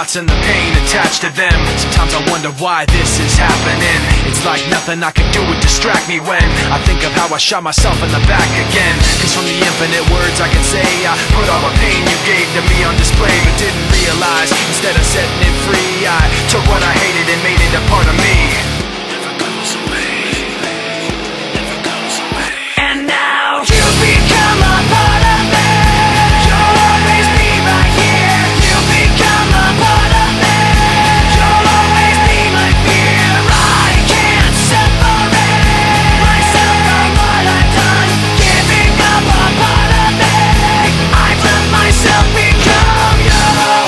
thoughts and the pain attached to them. Sometimes I wonder why this is happening. It's like nothing I can do would distract me when I think of how I shot myself in the back again. Cause from the infinite words I can say, I put all the pain you gave to me on display, but didn't realize instead of setting it free, I took what I hated and made it a part of me. Never goes away, never goes away. And now you become a part of me. You'll always be right here. You become a part of me. You'll always be my fear. I can't separate myself from what I've done. Giving up a part of me. I've let myself become you.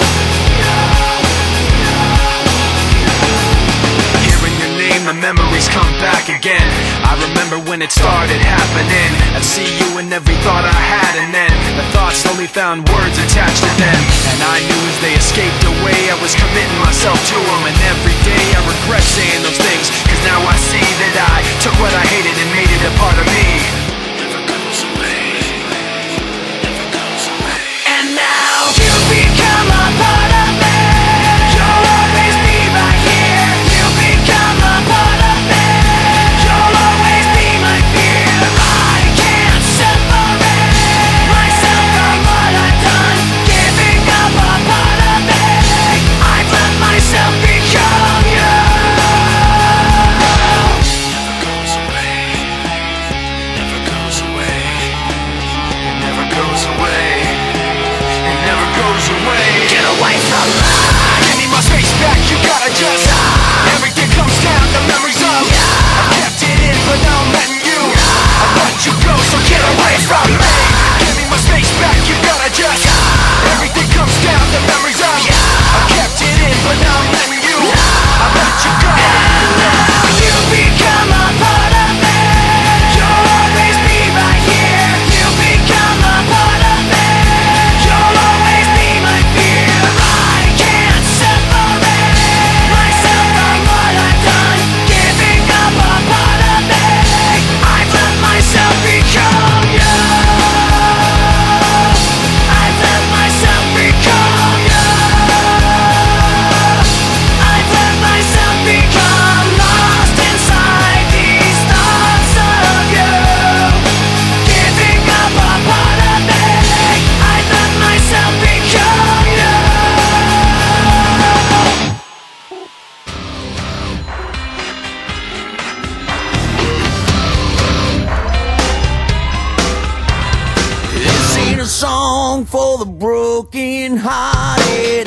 Hearing your name, the memories come back again. I remember when it started happening. I'd see you in every thought I had, and then the thoughts slowly found words attached to them. And I knew as they escaped away, I was committing myself to them. And every day I regret saying those things, cause now I see that I took what I hated and made it a part of me. Never goes away, never goes away. And now you become a part of me. You'll always be right here. You become a part of me. You'll always be my fear. I can't separate myself from what I've done. Giving up a part of me. I've let myself become you. Never goes away, never goes away. It never goes away, it never goes away. Get away from me. Give me my space back, you gotta just everything comes down to memories of I kept it in, but now I'm letting you I let you go, so get away from me. Give me my space back, you gotta just everything comes down to memories of I kept it in, but now I'm letting you I let you go. And now you become a part of me. You'll always be right here. You become a part of me. You'll always be my fear. I can't separate myself from what I've done. Giving up a part of me. I've let myself become you. I've let myself become you. I've let myself become lost inside these thoughts of you. Giving up a part of me. I've let myself become you. This ain't a song for the broken hearted.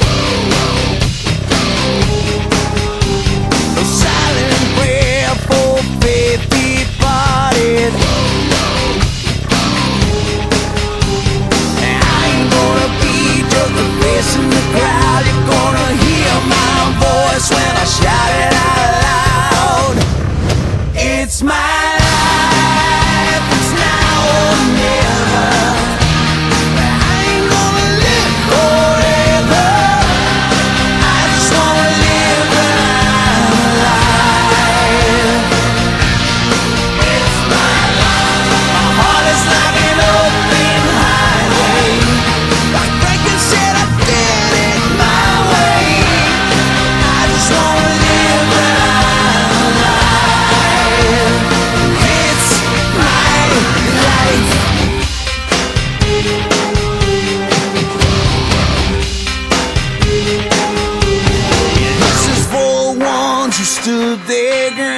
A silent prayer for faith departed. I ain't gonna be just a face in the crowd. You're gonna hear my voice when I shout it out loud. It's my life, it's now or never. I ain't gonna live forever. I just wanna live when I'm alive. It's my life. My heart is like an open highway. Like Franklin said, I did it my way. I just wanna live when I'm alive. It's my life. This is for the ones who stood their ground.